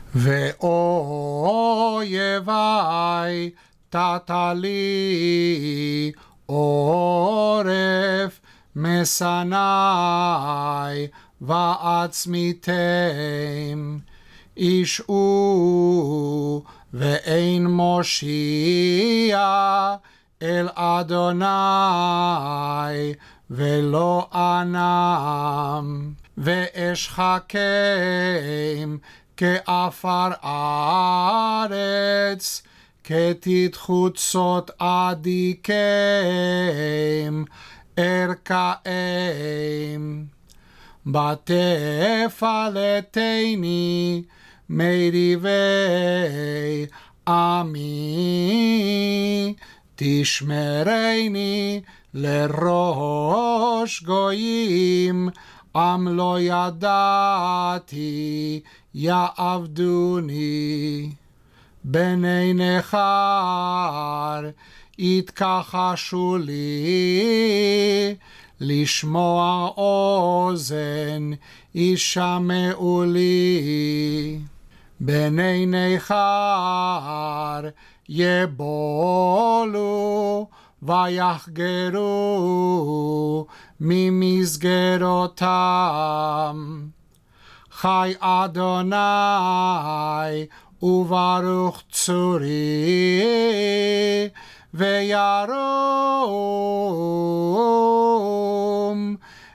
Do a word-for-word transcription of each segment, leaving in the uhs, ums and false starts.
ואויבי תתה לי עורף משנאי ועצמיתם ישעו ואין מושיע אל אדוני ולא אנם ואשחקם כעפר ארץ כתתחוצות עדיכם ארכאם בתפלתני מריבי עמי תשמרני לראש גויים עם לא ידעתי יעבדוני בני נכר יתכחשו לי לשמוע אוזן ישמעו לי בני נכר יבולו ויחגרו ממסגרותם חי אדוני וברוך צורי וירום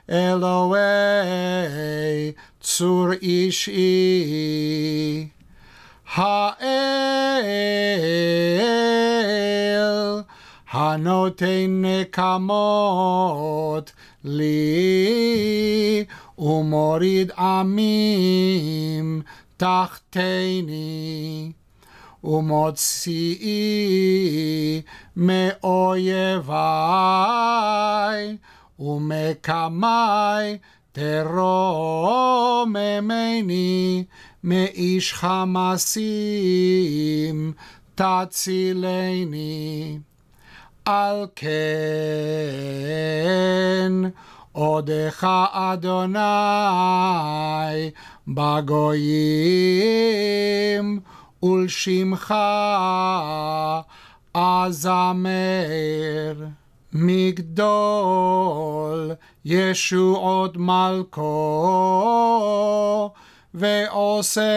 אלוהי צור אישי האל הנותן נקמות לי ומוריד עמים תחתני ומוציאי מאויבי ומקמי תרוממני מאיש חמסים תצילני על כן עודך אדוני בגויים ולשמך אזמר מגדול ישועות מלכו ועושה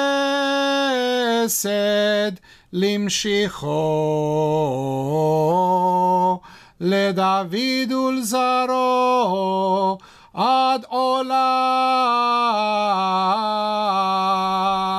חסד למשיחו לדוד ולזרעו עד עולם